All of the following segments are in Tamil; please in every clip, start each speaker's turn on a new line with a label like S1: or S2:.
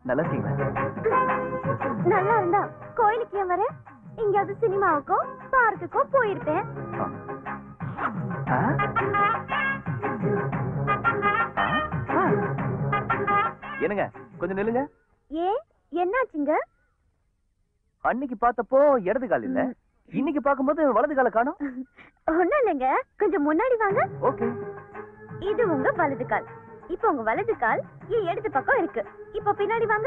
S1: நல்லா இருக்கீங்களா?
S2: நல்லா இருந்தா கோயிலுக்கு ஏன் வர? எங்கயாவது சினிமாவுக்கோ பார்க்குக்கோ போயிருப்பேன்.
S1: என்னங்க கொஞ்சம் நில்லுங்க.
S2: ஏன் என்னாச்சுங்க?
S1: அன்னைக்கு பார்த்தப்போ இடது கால் இல்ல, இன்னைக்கு பாக்கும்போது வலது கால காணோம்.
S2: ஒண்ணும் இல்லைங்க, கொஞ்சம் முன்னாடி வாங்க.
S1: ஓகே.
S2: இது உங்க வலது கால். இப்போ உங்க வலது கால் என் இடது பக்கம் இருக்கு. இப்போ பின்னாடி வாங்க.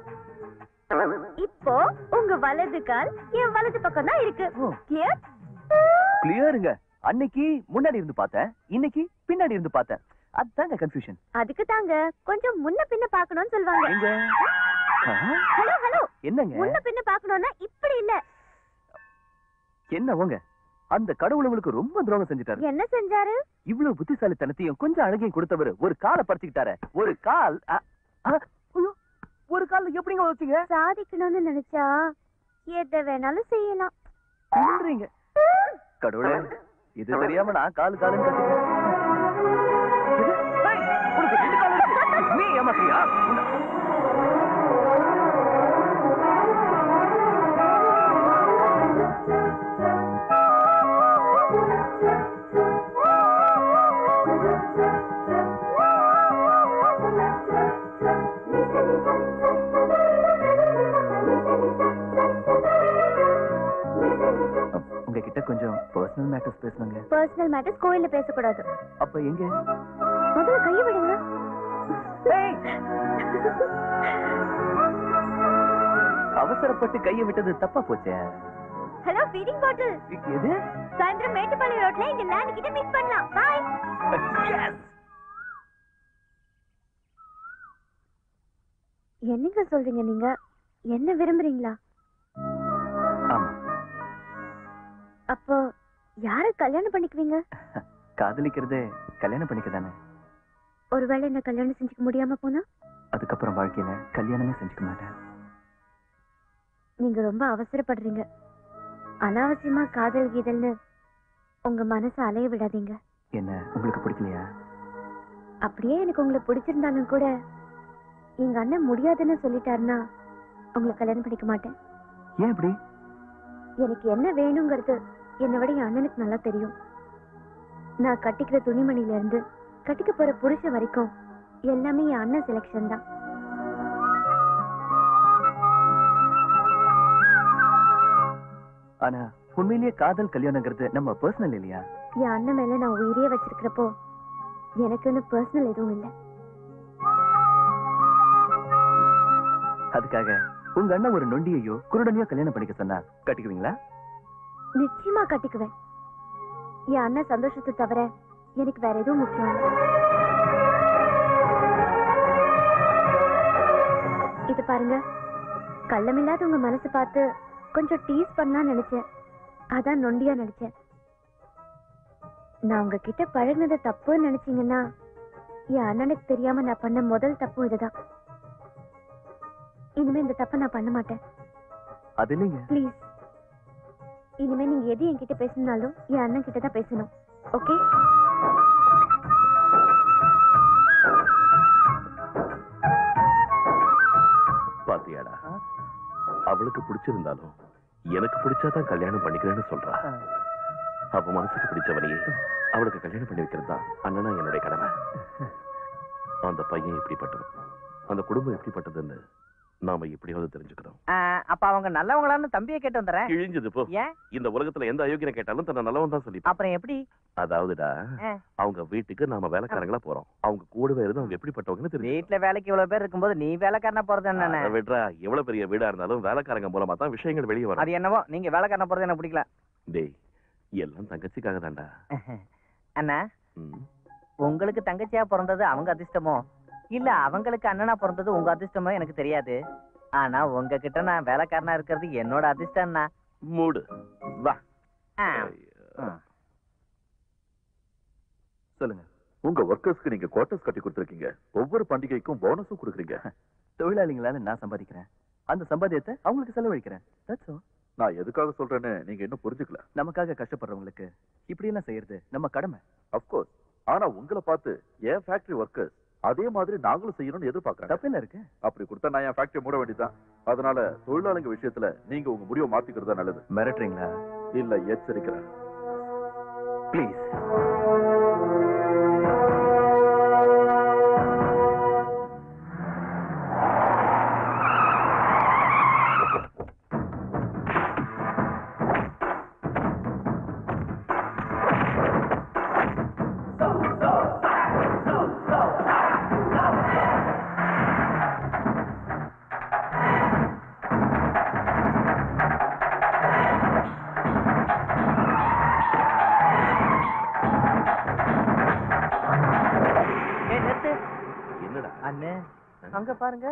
S2: இப்போ உங்க வலது கால் என் வலது பக்கம் தான் இருக்கு. கிளியர்?
S1: கிளியருங்க. அன்னைக்கு முன்னாடி இருந்து பார்த்தேன், இன்னைக்கு பின்னாடி இருந்து பார்த்தேன். அதுதாங்க கன்ஃபியூஷன்.
S2: அதுக்கு தாங்க கொஞ்சம் முன்ன பின்ன பார்க்கணும்னு சொல்வாங்க. ஹலோ ஹலோ,
S1: என்னங்க
S2: முன்ன பின்ன பார்க்கணும்னா இப்படி இல்ல.
S1: என்ன உங்க அந்த கடவுள் உங்களுக்கு ரொம்ப துரோகம் செஞ்சுட்டாரு.
S2: என்ன செஞ்சாரு?
S1: இவ்வளவு புத்திசாலித்தனத்தையும் கொஞ்சம் அழகையும் கொடுத்தவர் ஒரு காலை பறிச்சுக்கிட்டாரு. ஒரு கால் ஒரு கால் எப்படிங்க வச்சீங்க?
S2: சாதிக்கணும்னு நினைச்சா எதை வேணாலும் செய்யலாம்.
S1: சொல்றீங்க கடவுளே, இது தெரியாம நான் காலு காலுன்னு கத்துக்கிறேன். நீ ஏமாத்தியா? உங்ககிட்ட கொஞ்சம் பர்சனல் மேட்டர்ஸ் பேசணுங்க.
S2: பர்சனல் மேட்டர்ஸ் கோயில்ல பேசக்கூடாது.
S1: அப்ப எங்க?
S2: முதல்ல கையை விடுங்க.
S1: அவசரப்பட்டு கையை விட்டது தப்பா போச்சே.
S2: Hello, feeding bottle.
S1: எது?
S2: சாயந்திரம் மேட்டுப்பாளையம் ரோட்ல இங்க லேண்ட் கிட்ட மீட் பண்ணலாம். பை. என்னங்க சொல்றீங்க நீங்க? என்ன விரும்புறீங்களா?
S1: ஆமா.
S2: அப்போ யார கல்யாணம் பண்ணிக்குவீங்க?
S1: காதலிக்கிறதே கல்யாணம் பண்ணிக்கதானே.
S2: ஒருவேளை என்ன கல்யாணம் செஞ்சுக்க முடியாம போனா?
S1: அதுக்கப்புறம் வாழ்க்கையில கல்யாணமே செஞ்சுக்க மாட்டேன்.
S2: நீங்க ரொம்ப அவசரப்படுறீங்க. அனாவசியமா காதல் கீதல்னு உங்க மனசை அலைய விடாதீங்க.
S1: என்ன உங்களுக்கு பிடிக்கலையா?
S2: அப்படியே எனக்கு உங்களை பிடிச்சிருந்தாலும் கூட எங்க அண்ணன் முடியாதுன்னு சொல்லிட்டாருன்னா உங்களை கல்யாணம் பண்ணிக்க மாட்டேன்.
S1: ஏன் இப்படி?
S2: எனக்கு என்ன வேணுங்கிறது என்னை விட என் அண்ணனுக்கு நல்லா தெரியும். நான் கட்டிக்கிற துணிமணில இருந்து கட்டிக்க போற புருஷன் வரைக்கும் எல்லாமே என் அண்ணன் செலக்ஷன் தான்.
S1: ஆனா உண்மையிலேயே காதல் கல்யாணங்கிறது நம்ம பர்சனல் இல்லையா?
S2: என் அண்ணன் மேல நான் உயிரியே வச்சிருக்கிறப்போ எனக்குன்னு பர்சனல் எதுவும் இல்லை.
S1: அதுக்காக உங்க அண்ணன் ஒரு நொண்டியையோ குருடனையோ கல்யாணம் பண்ணிக்க சொன்னா கட்டிக்குவீங்களா?
S2: நிச்சயமா கட்டிக்குவேன். என் அண்ணன் சந்தோஷத்தை தவிர எனக்கு வேற எதுவும் முக்கியம் இல்லை. இது பாருங்க, கள்ளமில்லாத உங்க மனசு பார்த்து கொஞ்சம் டீஸ் பண்ணலாம்னு நினைச்சேன். அதான் நொண்டியா நினைச்சேன். நான் உங்ககிட்ட பழகினது தப்புன்னு நினைச்சீங்கன்னா என் அண்ணனுக்கு தெரியாம நான் பண்ண முதல் தப்பு இதுதான். இனிமே இந்த தப்ப நான் பண்ண மாட்டேன்.
S1: அது இல்லைங்க.
S2: ப்ளீஸ், இனிமே நீங்க எது என்கிட்ட பேசினாலும் என் அண்ணன் கிட்ட தான் பேசணும். ஓகே?
S3: பாத்தியாடா, அவளுக்கு பிடிச்சிருந்தாலும் எனக்கு பிடிச்சாதான் கல்யாணம் பண்ணிக்கிறேன்னு சொல்றா. அவ மனசுக்கு பிடிச்சவனையே அவளுக்கு கல்யாணம் பண்ணி வைக்கிறது தான் அண்ணனா என்னுடைய கடமை. அந்த பையன் எப்படிப்பட்டவன், அந்த குடும்பம் எப்படிப்பட்டதுன்னு நாம எப்படியாவது தெரிஞ்சுக்கிறோம்.
S4: அப்ப அவங்க நல்லவங்களான்னு தம்பியை கேட்டு வந்துறேன்.
S3: கிழிஞ்சது போ.
S4: ஏன்?
S3: இந்த உலகத்துல எந்த அயோக்கியனை கேட்டாலும் தன்னை நல்லவன் தான் சொல்லி.
S4: அப்புறம் எப்படி?
S3: அதாவதுடா, அவங்க வீட்டுக்கு நாம வேலைக்காரங்களா போறோம். அவங்க கூடவே இருந்து அவங்க எப்படிப்பட்டவங்கன்னு தெரியும்.
S4: வீட்டுல வேலைக்கு இவ்வளவு பேர் இருக்கும்போது நீ வேலைக்காரனா போறது என்ன?
S3: விட்றா, எவ்வளவு பெரிய வீடா இருந்தாலும் வேலைக்காரங்க மூலமா தான் விஷயங்கள் வெளியே வரும்.
S4: அது என்னவோ, நீங்க வேலைக்காரனா போறது எனக்கு பிடிக்கல.
S3: டேய், எல்லாம் தங்கச்சிக்காக தான்டா.
S4: அண்ணா, உங்களுக்கு தங்கச்சியா பிறந்தது அவங்க அதிர்ஷ்டமோ இல்ல அவங்களுக்கு அண்ணனா பிறந்தது உங்க அதிர்ஷ்டமோ எனக்கு தெரியாது. ஆனா உங்ககிட்ட நான் வேலைக்காரனா இருக்கிறது என்னோட அதிர்ஷ்டம்.
S3: மூடு வா.
S1: சொல்லுங்க.
S5: உங்க ஒர்க்கர்ஸ்க்கு நீங்க குவார்டர்ஸ் கட்டி கொடுத்துருக்கீங்க. ஒவ்வொரு பண்டிகைக்கும் போனஸும் கொடுக்குறீங்க.
S1: தொழிலாளிங்களால நான் சம்பாதிக்கிறேன், அந்த சம்பாத்தியத்தை அவங்களுக்கு செலவழிக்கிறேன்.
S5: நான் எதுக்காக சொல்றேன்னு நீங்க இன்னும் புரிஞ்சுக்கல.
S1: நமக்காக கஷ்டப்படுறவங்களுக்கு இப்படி எல்லாம் செய்யறது நம்ம கடமை.
S5: அப்கோர்ஸ். ஆனா உங்களை பார்த்து என் ஃபேக்டரி ஒர்க்கர்ஸ் அதே மாதிரி நாங்களும் செய்யணும்னு எதிர்பார்க்கறேன்.
S1: தப்பு என்ன இருக்கு?
S5: அப்படி கொடுத்தா நான் என் ஃபேக்டரி மூட வேண்டியதுதான். அதனால தொழிலாளிங்க விஷயத்துல நீங்க உங்க முடிவை மாத்திக்கிறது நல்லது.
S1: மிரட்டுறீங்களா?
S5: இல்ல, எச்சரிக்கிறேன்.
S1: ப்ளீஸ்.
S3: என்னடா
S4: அண்ணே அங்க பாருங்க.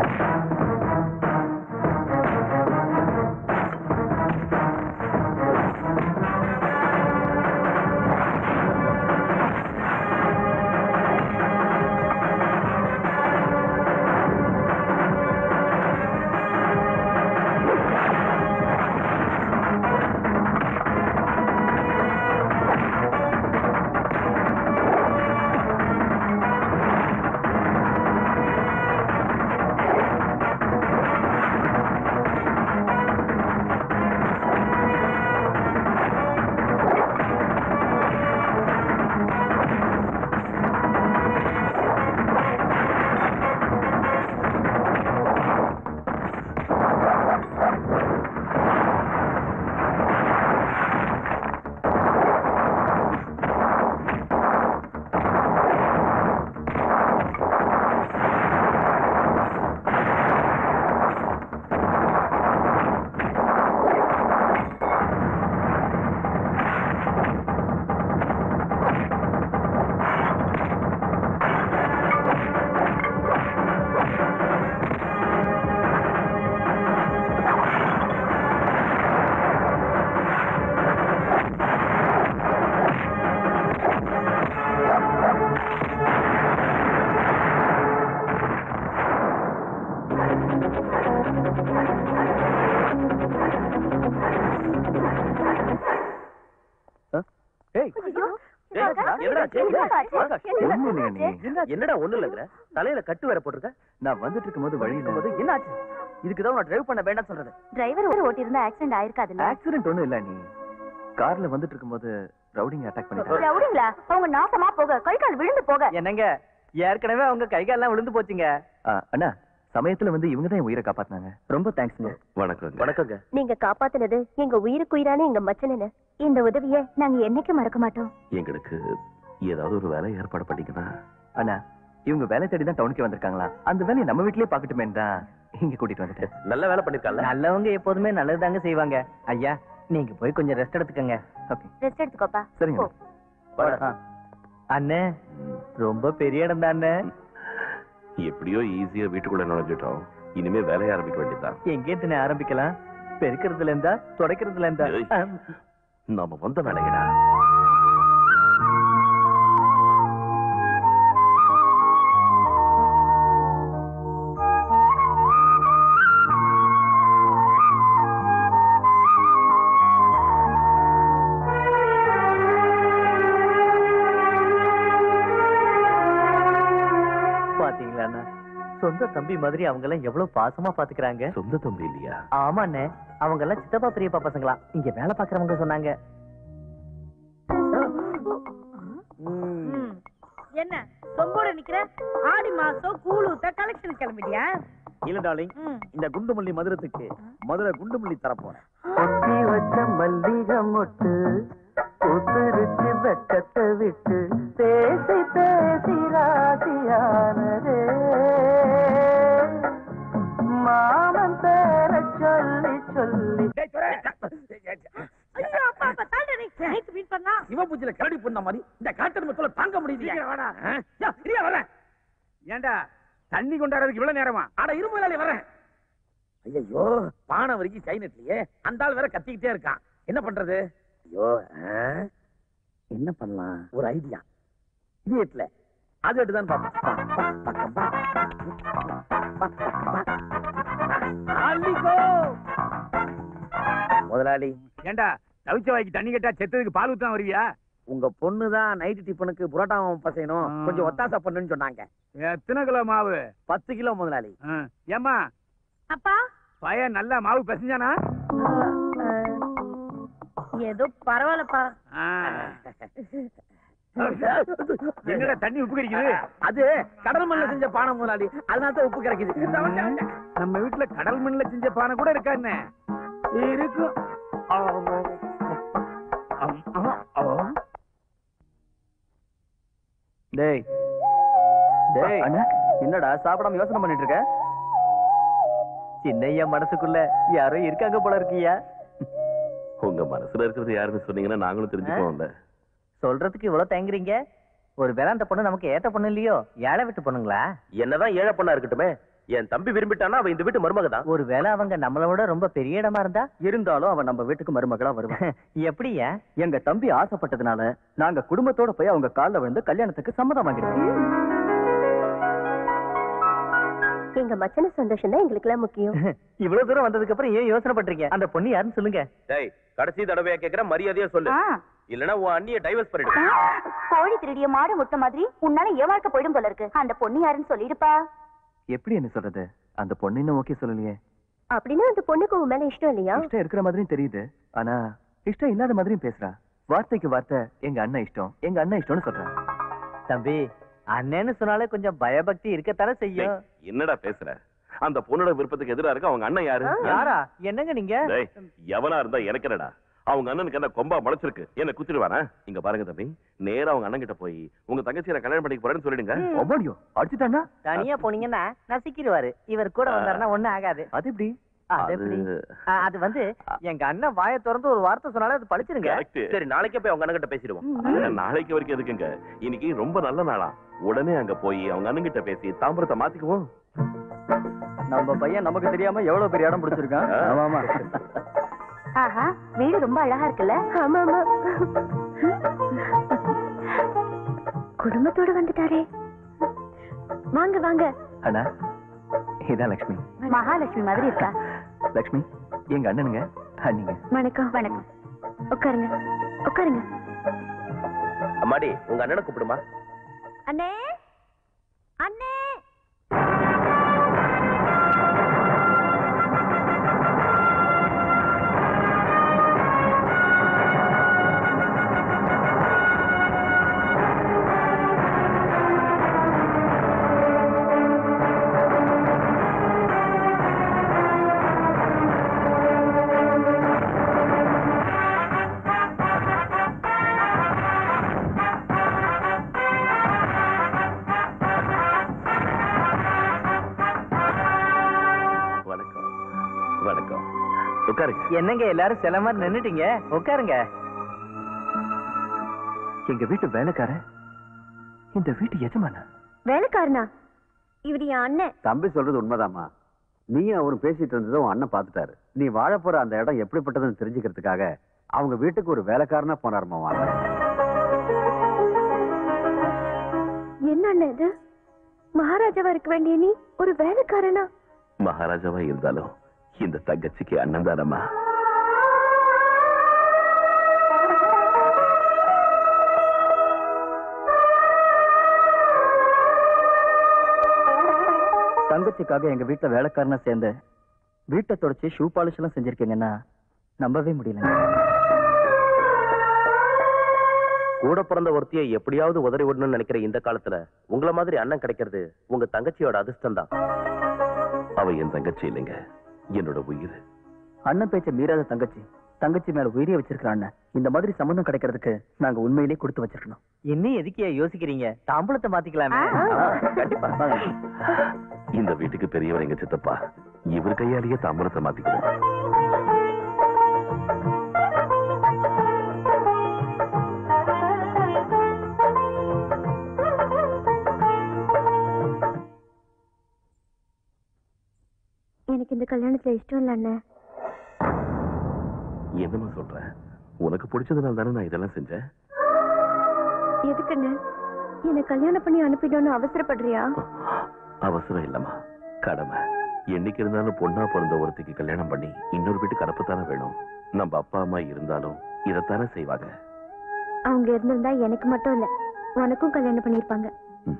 S3: என்னடா ஒண்ணு இல்லைங்கிற? தலையில கட்டு வேற போட்டிருக்க.
S1: நான் வந்துட்டு இருக்கும்போது வழியில
S4: என்னாச்சு? இதுக்குதான் உன்னை டிரைவ் பண்ண வேண்டாம் சொல்றது.
S2: டிரைவர் ஓட்டி இருந்தா ஆக்சிடென்ட் ஆயிருக்காதுல்ல?
S1: ஆக்சிடென்ட் ஒண்ணும் இல்ல. நீ கார்ல வந்துட்டு இருக்கும்போது ரவுடிங்க அட்டாக் பண்ணிட்டாங்க.
S2: ரவுடிங்களா? அவங்க நாசமா போக, கை கால் விழுந்து போக.
S4: என்னங்க, ஏற்கனவே அவங்க கை கால்லாம் விழுந்து போச்சுங்க.
S1: அண்ணா, சமயத்துல வந்து இவங்க தான் என் உயிரை காப்பாத்தினாங்க. ரொம்ப தேங்க்ஸ்ங்க.
S3: வணக்கம்.
S5: வணக்கங்க.
S2: நீங்க காப்பாத்துனது எங்க உயிருக்குயிரான எங்க மச்சனன. இந்த உதவியை நாங்க என்னைக்கு மறக்க மாட்டோம்.
S3: எங்களுக்கு ஏதாவது ஒரு வேலை ஏற்பாடு பண்ணிக்கனா?
S1: அண்ணா, இவங்க வேலை தேடி தான் டவுனுக்கு வந்திருக்காங்களா? அந்த வேலையை நம்ம வீட்லயே பாக்கட்டுமே தான் இங்க கூட்டிட்டு வந்துட்டேன்.
S3: நல்ல வேலை பண்ணிருக்கால.
S4: நல்லவங்க எப்போதுமே நல்லதுதாங்க செய்வாங்க. ஐயா, நீங்க போய் கொஞ்சம் ரெஸ்ட் எடுத்துக்கங்க.
S1: ஓகே,
S2: ரெஸ்ட் எடுத்துக்கோப்பா.
S1: சரிங்க.
S4: அண்ணே, ரொம்ப பெரிய இடம் தான் அண்ணே.
S3: எப்படியோ ஈஸியா வீட்டுக்குள்ள நுழைஞ்சிட்டோம். இனிமே வேலையை ஆரம்பிக்க வேண்டியதுதான்.
S4: எங்கேருந்து ஆரம்பிக்கலாம்? பெருக்கிறதுல இருந்தா துடைக்கிறதுல இருந்தா?
S3: நாம வந்த வேலையடா.
S4: பாத்தீங்களா அண்ணா, சொந்த தம்பி மாதிரி அவங்க எல்லாம் எவ்வளவு பாசமா பாத்துக்கிறாங்க.
S3: சொந்த தம்பி இல்லையா?
S4: ஆமா அண்ணே, அவங்க எல்லாம் சித்தப்பா பெரியப்பா பசங்களா. இங்க வேலை பாக்குறவங்க சொன்னாங்க.
S6: என்ன சொம்போட நிக்கிற? ஆடி மாசம் கூழுத்த கலெக்ஷன் கிளம்பிட்டியா?
S7: இல்ல டார்லிங், இந்த குண்டுமல்லி மதுரத்துக்கு மதுரை குண்டுமல்லி தரப்போறேன்.
S4: கொட்டி வச்ச மல்லிகை மொட்டு புத்துருச்சு வெக்கத்தை விட்டு பேசி பேசி ராசியானதே மாமன் பேர சொல்லி சொல்லி.
S6: ஐயோ அப்பா அப்பா தாண்டா நீ நைட் மீட் பண்ணா
S7: சிவபூஜையில கரடி பண்ண மாதிரி இந்த காட்டு மக்கள தாங்க முடியல. ஏண்டா தண்ணி கொண்டாடுறதுக்கு இவ்வளவு நேரமா? அட இருமலாலே வரேன். ஐயோ, பானை வரைக்கும் சைனட்லயே அந்த ஆள் வேற கத்திக்கிட்டே இருக்கான். என்ன பண்றது? ஐயோ, என்ன பண்ணலாம்? ஒரு ஐடியா. இது அது எடுதான் முதலாளி. ஏண்டா தவிச்ச வாய்க்கு தண்ணி கேட்டா செத்ததுக்கு பால் ஊத்தான் வருவியா? உங்க பொண்ணுதான் நைட் டிஃபனுக்கு புரோட்டா பசையணும் கொஞ்சம் ஒத்தாசா பண்ணுன்னு சொன்னாங்க.
S8: எத்தனை கிலோ மாவு?
S7: 10 கிலோ முதலாளி.
S8: ஏமா
S6: அப்பா
S8: பையன் நல்லா மாவு பிசைஞ்சானா?
S6: ஏதோ பரவாயில்லப்பா.
S8: என்னடா தண்ணி உப்பு கறிக்குது?
S7: அது கடல் மண்ணில் செஞ்ச பானை முதலாளி, அதனால தான் உப்பு கிடைக்குது.
S8: நம்ம வீட்டுல கடல் மண்ணில் செஞ்ச பானை கூட இருக்கா என்ன? இருக்கும்.
S1: டேய் டேய் என்னடா சாப்பிடாம யோசனை பண்ணிட்டு இருக்க?
S4: சின்னையா மனசுக்குள்ள யாரோ இருக்காங்க போல இருக்கியா?
S3: உங்க மனசுல இருக்கிறது யாருன்னு சொன்னீங்கன்னா நாங்களும் தெரிஞ்சுக்கோம்ல.
S4: சொல்றதுக்கு இவ்வளவு தயங்குறீங்க? ஒரு வேளை அந்த பொண்ணு நமக்கு ஏத்த பொண்ணு இல்லையோ, ஏழை விட்டு பொண்ணுங்களா?
S3: என்னதான் ஏழை பொண்ணா இருக்கட்டுமே, என் தம்பி விரும்பிட்டானா அவ இந்த வீட்டு மருமக தான்.
S4: ஒரு வேளை அவங்க நம்மளோட ரொம்ப பெரிய இடமா இருந்தா?
S1: இருந்தாலும் அவன் நம்ம வீட்டுக்கு மருமகளா வருவான்.
S4: எப்படியா?
S1: எங்க தம்பி ஆசைப்பட்டதுனால நாங்க குடும்பத்தோட போய் அவங்க கால்ல விழுந்து கல்யாணத்துக்கு சம்மதம் வாங்கிடுவோம்.
S2: எங்க மச்சன சந்தோஷம் தான் எங்களுக்கு எல்லாம் முக்கியம்.
S4: இவ்வளவு தூரம் வந்ததுக்கு அப்புறம் ஏன் யோசனை பண்றீங்க? அந்த பொண்ணு யாருன்னு சொல்லுங்க.
S3: டேய், கடைசி தடவையா கேக்குற, மரியாதையா சொல்லு. இல்லனா உன் அண்ணிய டைவர்ஸ் பண்ணிடு.
S2: கோழி திருடிய மாடு முட்டை மாதிரி உன்னால ஏமாற்ற போயிடும் போல இருக்கு. அந்த பொண்ணு யாருன்னு சொல்லிடுப்பா.
S1: எப்படி என்ன சொல்றது? அந்த பொண்ணு இன்னும் ஓகே சொல்லலையே.
S2: அப்படின்னா அந்த பொண்ணுக்கு உன் மேல இஷ்டம் இல்லையா?
S1: இஷ்டம் இருக்கிற மாதிரியும் தெரியுது, ஆனா இஷ்டம் இல்லாத மாதிரியும் பேசுறா. வார்த்தைக்கு வார்த்தை எங்க அண்ணன் இஷ்டம், எங்க அண்ணன் இஷ்டம்னு சொல்றேன்.
S4: தம்பி, அண்ணன்னு சொன்னாலே கொஞ்சம் பயபக்தி இருக்கத்தானே செய்யும்.
S3: என்னடா பேசுற? அந்த பொண்ணோட விருப்பத்துக்கு எதிரா இருக்கு அவங்க அண்ணன் யாரு?
S4: யாரா? என்னங்க நீங்க?
S3: டேய், எவனா இருந்தா எனக்கு என்னடா? அவங்க அண்ணனுக்கு என்ன கொம்பா முளைச்சிருக்கு, என்ன குத்திடுவானா? இங்க பாருங்க தம்பி, நேரா அவங்க அண்ணன் கிட்ட போய் உங்க தங்கச்சியை நான் கல்யாணம் பண்ணிக்க போறேன்னு சொல்லிடுங்க.
S1: ஒவ்வொடியோ அடிச்சுட்டானா?
S4: தனியா போனீங்கன்னா நசிக்கிடுவாரு. இவர் கூட வந்தாருன்னா ஒண்ணும் ஆகாது.
S1: அது எப்படி?
S4: அது வந்து எங்க அண்ணன் வாயை திறந்து ஒரு வார்த்தை சொன்னாலே அது பழிச்சிருங்க.
S3: சரி, நாளைக்கே போய் அவங்க அண்ணன் கிட்ட பேசிடுவோம். நாளைக்கு வரைக்கும் எதுக்குங்க? இன்னைக்கு ரொம்ப நல்ல நாளா, உடனே அங்க போய் அவங்க அண்ணன் கிட்ட பேசி தாம்பரத்தை மாத்திக்குவோம்.
S1: நம்ம பையன் நமக்கு தெரியாம எவ்வளவு பெரிய இடம் பிடிச்சிருக்கான். ஆமா.
S2: ஆஹா, வீடு ரொம்ப அழகா இருக்குல்ல? ஆமா ஆமா. குடும்பத்தோட வந்துட்டாரே. வாங்க வாங்க.
S1: அண்ணா, இதான் லட்சுமி.
S2: மகாலட்சுமி மாதிரி இருக்கா?
S1: லட்சுமி எங்க அண்ணனுங்க. அண்ணிங்க.
S2: வணக்கம். வணக்கம். உட்காருங்க உட்காருங்க.
S3: அம்மாடி, உங்க அண்ணனை கூப்பிடுமா?
S2: அண்ணே அண்ணே.
S4: என்னங்க எல்லாரும் சில மாதிரி நின்னுட்டீங்க? உட்காருங்க.
S1: எங்க வீட்டு வேலைக்காரன் இந்த வீட்டு எஜமானா?
S2: வேலைக்காரனா? இவரு என் அண்ணன்.
S9: தம்பி சொல்றது உண்மைதாமா. நீயும் அவரும் பேசிட்டு இருந்ததும் உன் அண்ணன் பாத்துட்டாரு. நீ வாழ போற அந்த இடம் எப்படிப்பட்டதுன்னு தெரிஞ்சுக்கிறதுக்காக அவங்க வீட்டுக்கு ஒரு வேலைக்காரனா போனாருமா.
S2: என்ன அண்ணன் இது? மகாராஜாவா இருக்க வேண்டிய நீ ஒரு வேலைக்காரனா?
S3: மகாராஜாவா இருந்தாலும் இந்த தங்கச்சிக்கு அண்ணன் தானம்மா.
S1: தங்கச்சிக்காக எங்க வீட்டுல வேலைக்காரனா சேர்ந்து வீட்டை தொடச்சு ஷூ பாலிஷ் எல்லாம் செஞ்சிருக்கீங்கன்னா நம்பவே முடியல.
S3: கூட பிறந்த ஒருத்தியை எப்படியாவது உதறி விடணும்னு நினைக்கிற இந்த காலத்துல உங்களை மாதிரி அண்ணன் கிடைக்கிறது உங்க தங்கச்சியோட அதிர்ஷ்டம் தான். அவ என் தங்கச்சி இல்லைங்க, என்னோட உயிர்.
S1: அண்ணன் பேச்ச மீறாத தங்கச்சி, தங்கச்சி மேல உயிரிய வச்சிருக்கிற அண்ணன். இந்த மாதிரி சம்பந்தம் கிடைக்கிறதுக்கு நாங்க உண்மையிலேயே கொடுத்து வச்சிருக்கணும்.
S4: இன்னும் எதுக்கே யோசிக்கிறீங்க? தாம்பூலத்தை மாத்திக்கலாமே.
S1: கண்டிப்பா.
S3: இந்த வீட்டுக்கு பெரியவர் எங்க சித்தப்பா, இவர் கையாலேயே தாம்பூலத்தை மாத்திக்குவோம்.
S2: எனக்கு இந்த கல்யாணத்துல இஷ்டம் இல்ல அண்ணன்.
S3: என்னமா சொல்ற? உனக்கு பிடிச்சதுனால தானே நான் இதெல்லாம் செஞ்சேன்.
S2: எதுக்குன்னு என்ன கல்யாணம் பண்ணி அனுப்பிடணும்னு அவசரப்படுறியா?
S3: அவசரம் இல்லம்மா, கடமை. என்னைக்கு இருந்தாலும் பொண்ணா பிறந்த ஒருத்திக்கு கல்யாணம் பண்ணி இன்னொரு வீட்டுக்கு அனுப்பத்தானே வேணும். நம்ம அப்பா அம்மா இருந்தாலும் இதைத்தானே செய்வாங்க.
S2: அவங்க இருந்திருந்தா எனக்கு மட்டும் இல்ல உனக்கும் கல்யாணம் பண்ணிருப்பாங்க.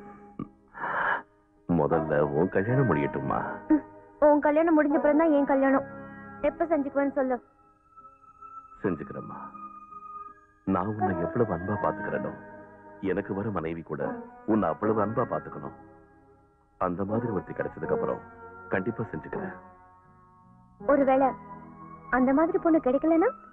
S3: முதல்ல உன் கல்யாணம் முடியட்டுமா?
S2: உன் கல்யாணம் முடிஞ்ச பிறகு தான் என் கல்யாணம். எப்ப செஞ்சுக்குவேன்னு சொல்லு.
S3: செஞ்சுக்கிறேம்மா. நான் உன்னை எவ்வளவு அன்பா பாத்துக்கிறேனோ எனக்கு வர மனைவி கூட உன்னை அவ்வளவு அன்பா பாத்துக்கணும். அந்த மாதிரி ஒருத்தி கிடைச்சதுக்கு அப்புறம் கண்டிப்பா செஞ்சுக்கிறேன்.
S2: ஒருவேளை அந்த மாதிரி பொண்ணு கிடைக்கலன்னா